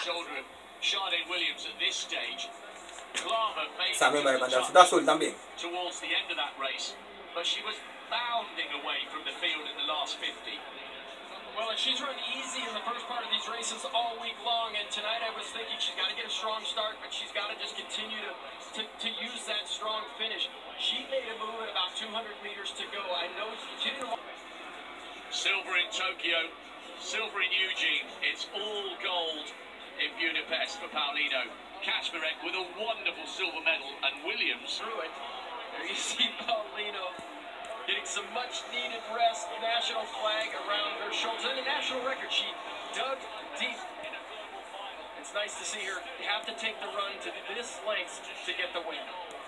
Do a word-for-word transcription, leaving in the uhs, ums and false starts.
shoulder of Charlotte Williams at this stage. Glava made Sabe, me mandaron su azul también. towards the end of that race, but she was bounding away from the field in the last fifty. Well, and she's run easy in the first part of these races all week long, and tonight I was thinking she's got to get a strong start, but she's got to just continue to, to, to use that strong finish. She made a move at about two hundred meters to go. I know she didn't want... Silver in Tokyo, silver in Eugene. It's all gold in Budapest for Paulino. Kaczmarek with a wonderful silver medal, and Williams through it. There you see Paulino getting some much-needed rest. National flag around her shoulders. And a national record. She dug deep. It's nice to see her have to take the run to this length to get the win.